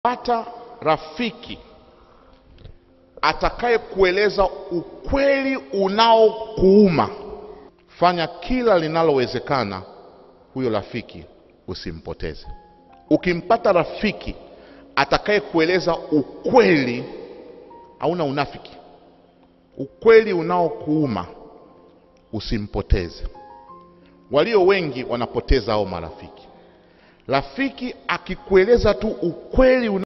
Pata rafiki atakaye kueleza ukweli unaokuuma. Fanya kila linalowezekana huyo rafiki usimpoteze. Ukimpata rafiki atakaye kueleza ukweli, hauna unafiki, ukweli unaokuuma, usimpoteze. Walio wengi wanapoteza hao marafiki. Rafiki akikueleza tu ukweli